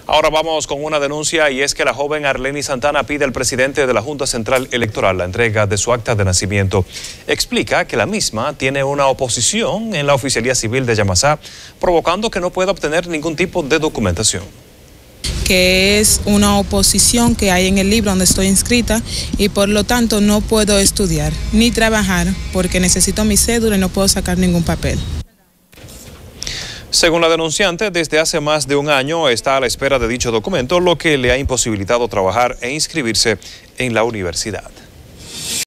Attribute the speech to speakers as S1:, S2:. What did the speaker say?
S1: Ahora vamos con una denuncia y es que la joven Arleni Santana pide al presidente de la Junta Central Electoral la entrega de su acta de nacimiento. Explica que la misma tiene una oposición en la Oficialía Civil de Yamasá, provocando que no pueda obtener ningún tipo de documentación.
S2: Que es una oposición que hay en el libro donde estoy inscrita y por lo tanto no puedo estudiar ni trabajar porque necesito mi cédula y no puedo sacar ningún papel.
S1: Según la denunciante, desde hace más de un año está a la espera de dicho documento, lo que le ha imposibilitado trabajar e inscribirse en la universidad.